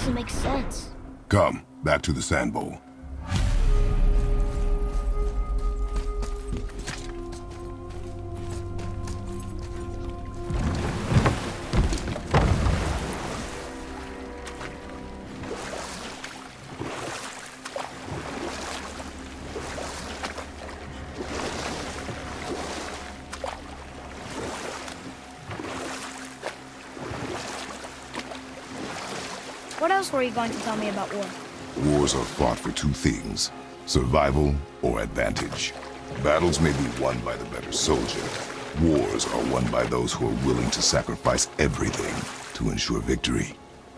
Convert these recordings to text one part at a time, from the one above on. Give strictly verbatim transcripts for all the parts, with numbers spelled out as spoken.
doesn't make sense. Come, back to the sand bowl. What else were you going to tell me about war? Wars are fought for two things: survival or advantage. Battles may be won by the better soldier. Wars are won by those who are willing to sacrifice everything to ensure victory.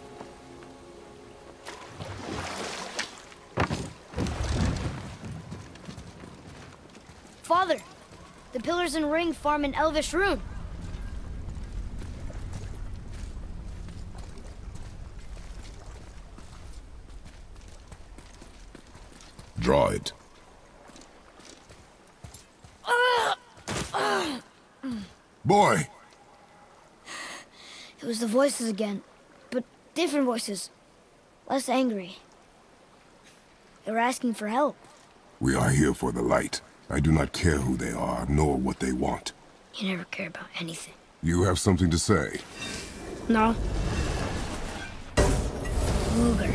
Father, the pillars and ring form an elvish rune. Draw it. Boy! It was the voices again, but different voices. Less angry. They were asking for help. We are here for the light. I do not care who they are, nor what they want. You never care about anything. You have something to say? No. Luger.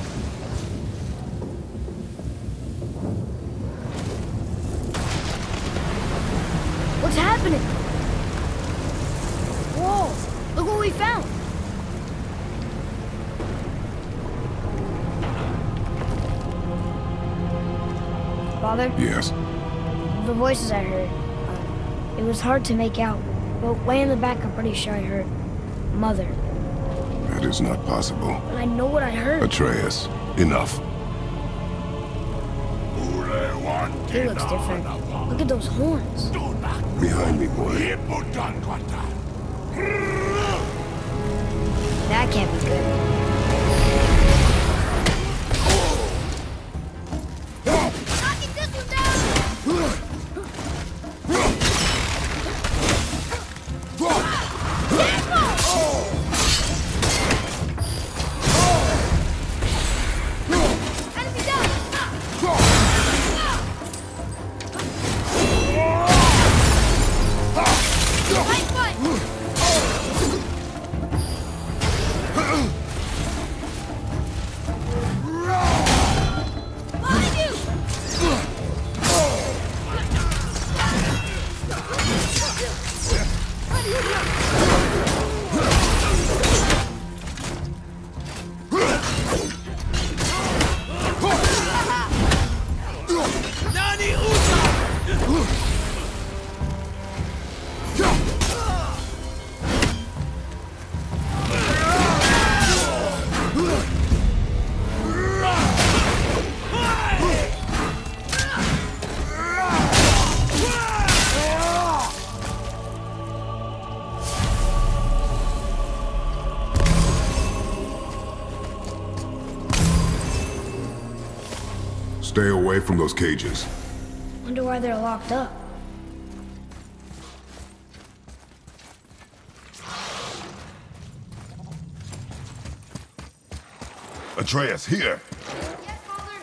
What's happening? Whoa! Look what we found! Father? Yes? The voices I heard. Uh, it was hard to make out, but way in the back I'm pretty sure I heard Mother. That is not possible. But I know what I heard. Atreus, enough. He looks different. Look at those horns. Behind me, boy. That can't be good. Knocking this one down! Enemy down! Fight, fight! Behind you! Stay away from those cages. Wonder why they're locked up. Atreus, here! Yes, Father.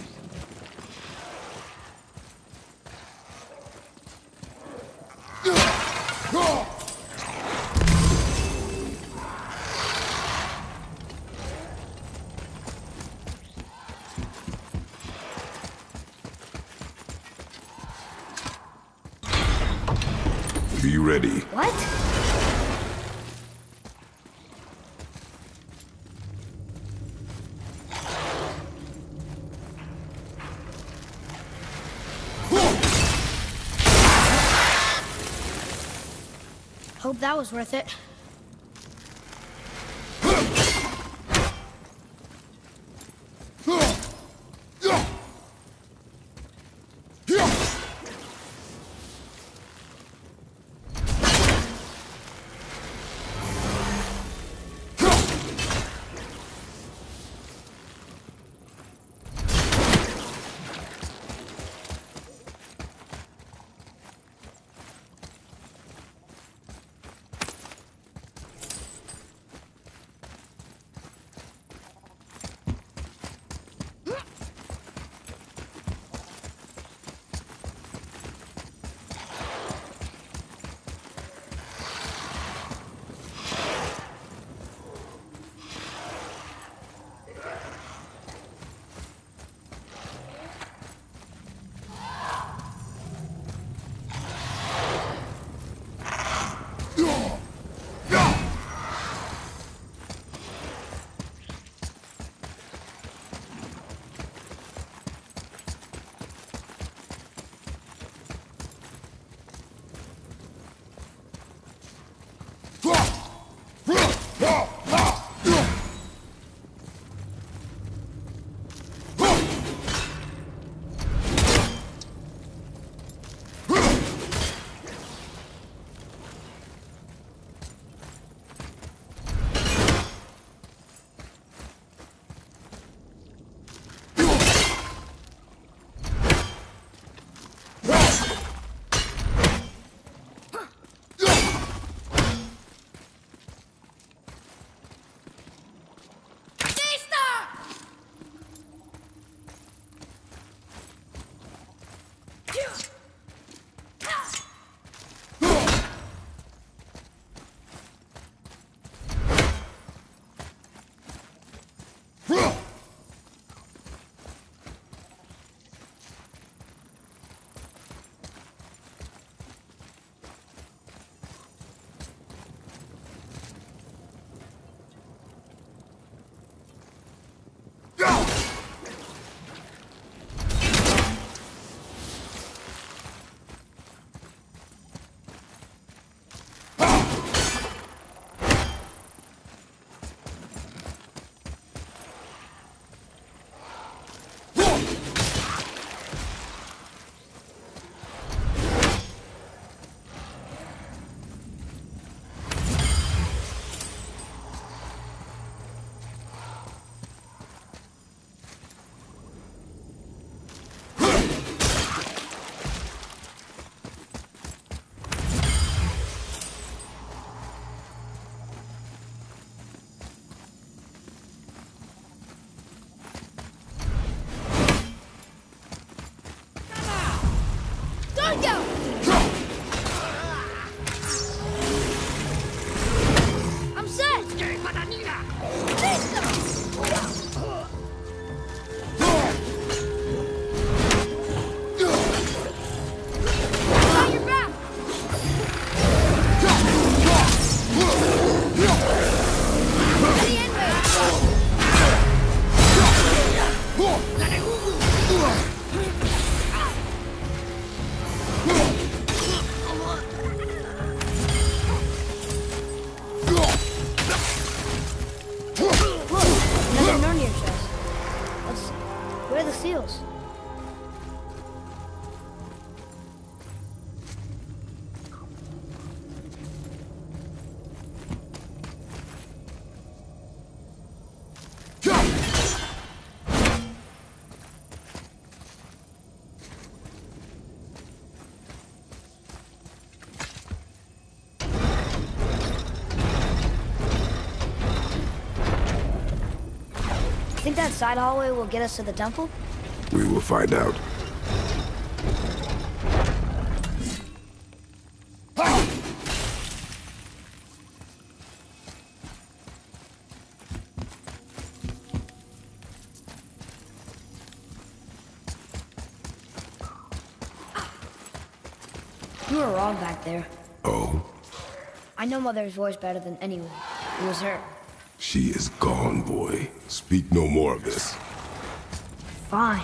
Be ready. What? Hope that was worth it. Think that side hallway will get us to the temple? We will find out. You were wrong back there. Oh? I know Mother's voice better than anyone. It was her. She is gone, boy. Speak no more of this. Fine.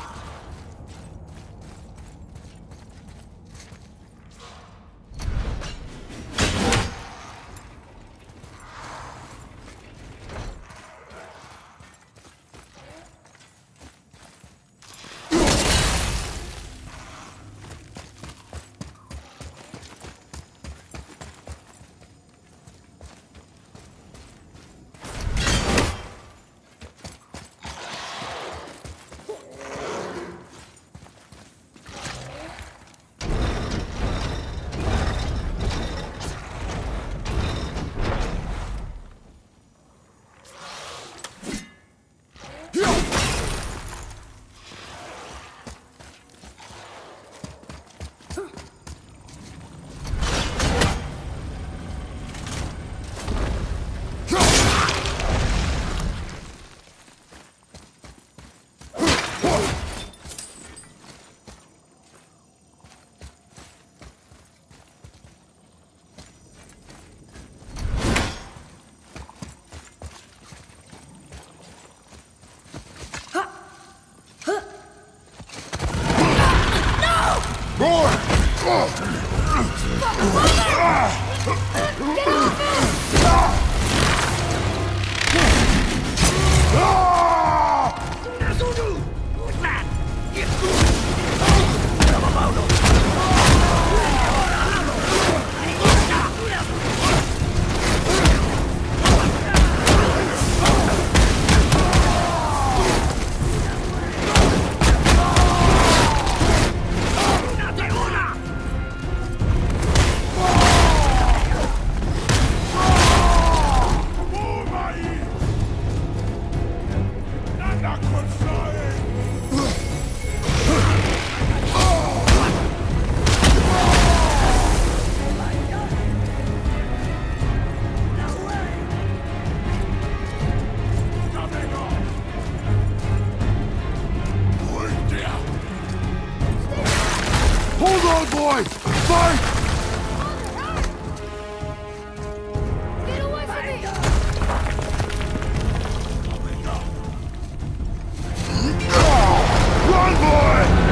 Boy! Fight! Get away from me! Run, boy!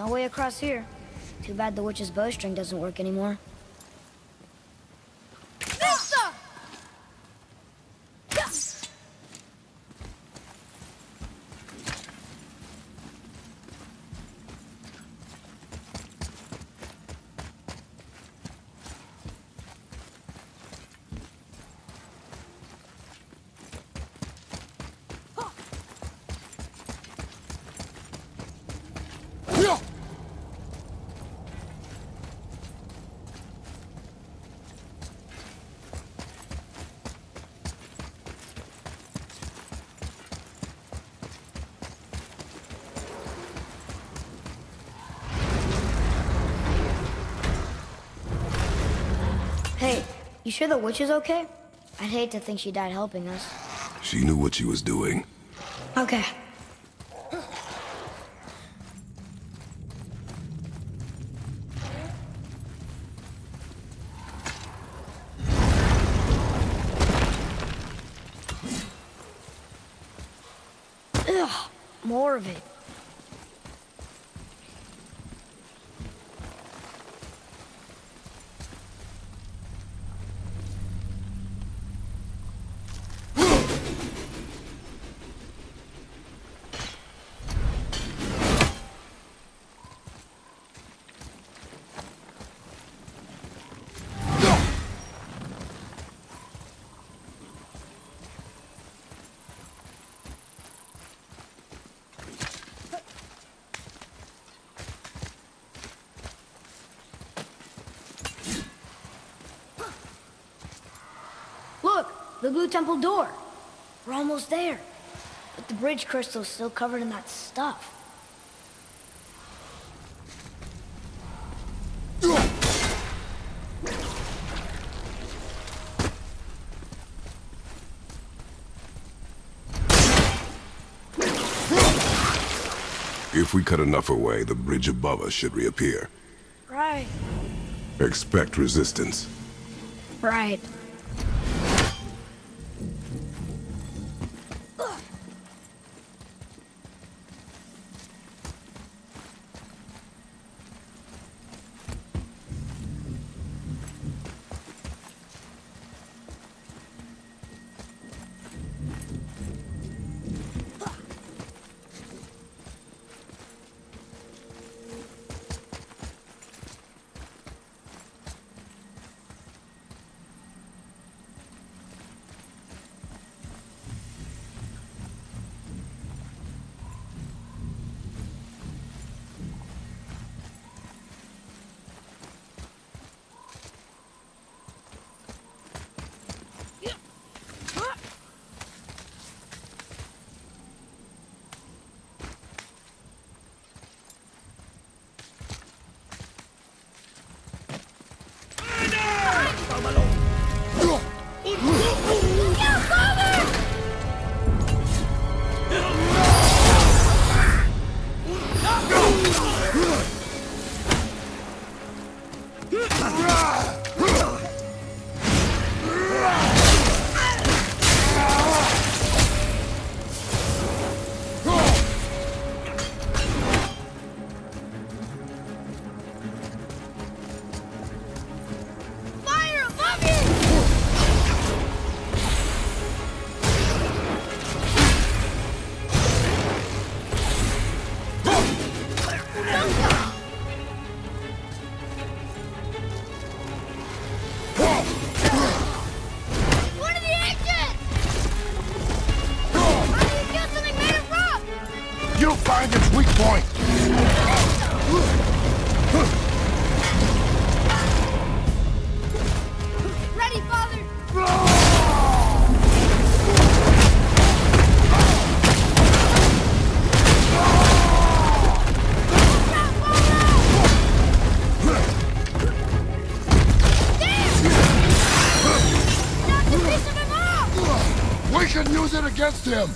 No way across here. Too bad the witch's bowstring doesn't work anymore. Vista! Hey, you sure the witch is okay? I'd hate to think she died helping us. She knew what she was doing. Okay. Ugh, more of it. Look, the blue temple door. We're almost there. But the bridge crystal's still covered in that stuff. If we cut enough away, the bridge above us should reappear. Right. Expect resistance. Right. Find its weak point! Ready, Father! We can use it against him!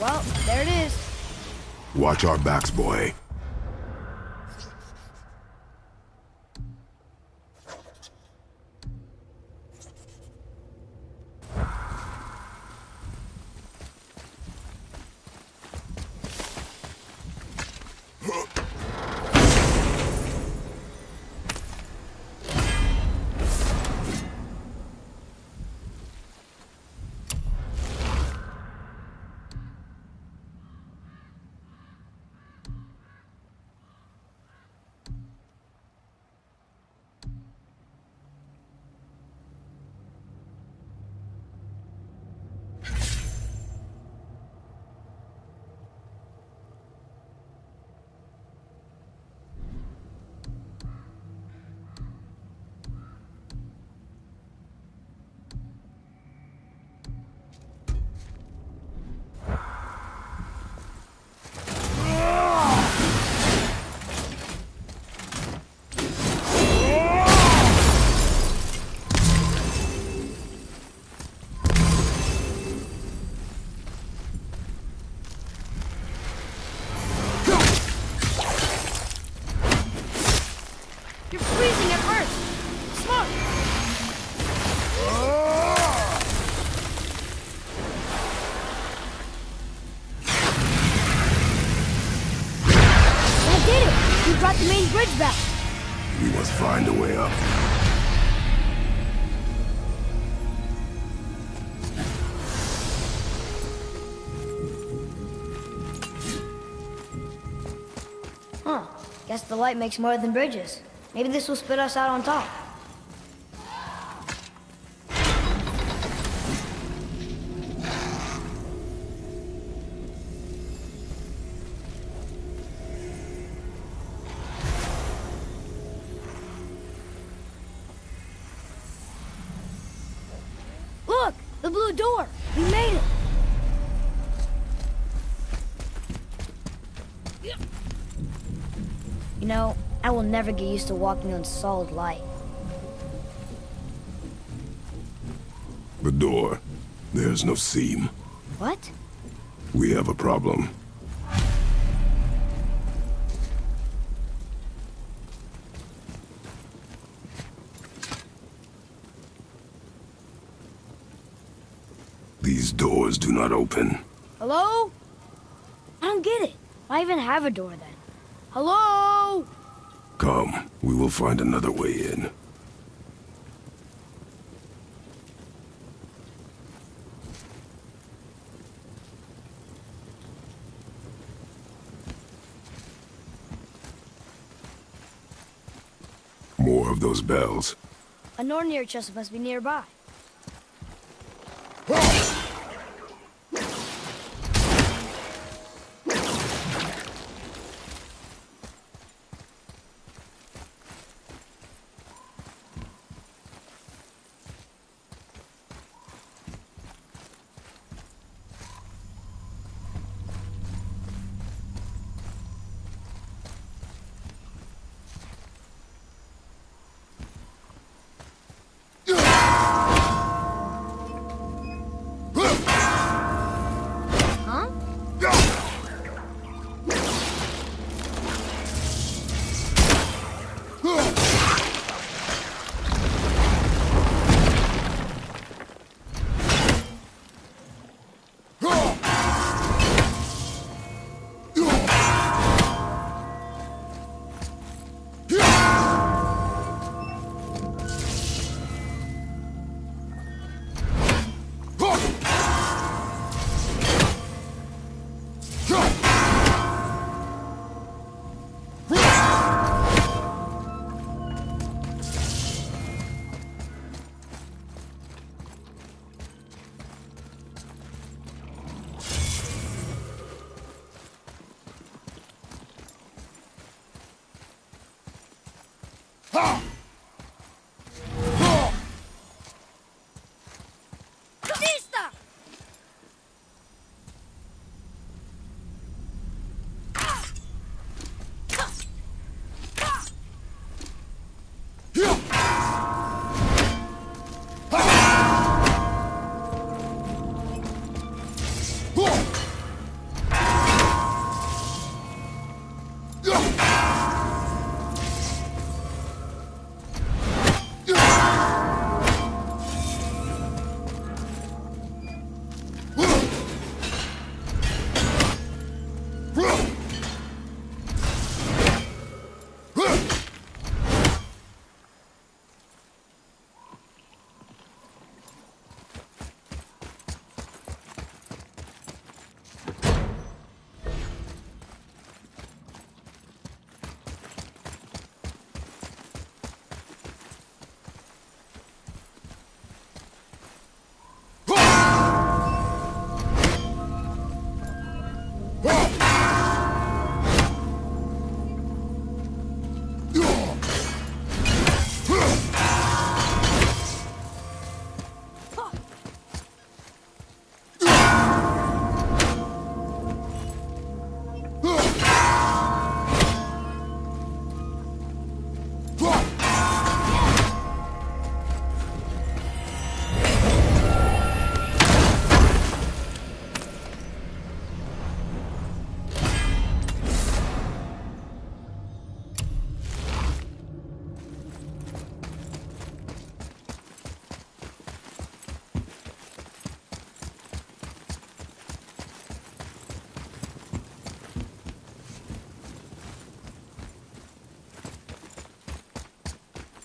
Well, there it is. Watch our backs, boy. Brought the main bridge back. We must find a way up. Huh. Guess the light makes more than bridges. Maybe this will spit us out on top. Look! The blue door! We made it! You know, I will never get used to walking on solid light. The door. There's no seam. What? We have a problem. These doors do not open. Hello? I don't get it. Why even have a door then? Hello? Come, we will find another way in. More of those bells. A Nornir chest must be nearby.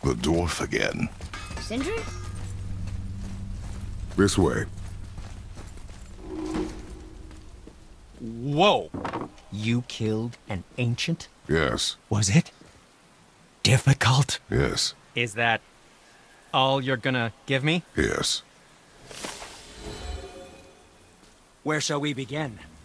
The dwarf again. Sindri? This way. Whoa! You killed an ancient? Yes. Was it difficult? Yes. Is that all you're gonna give me? Yes. Where shall we begin?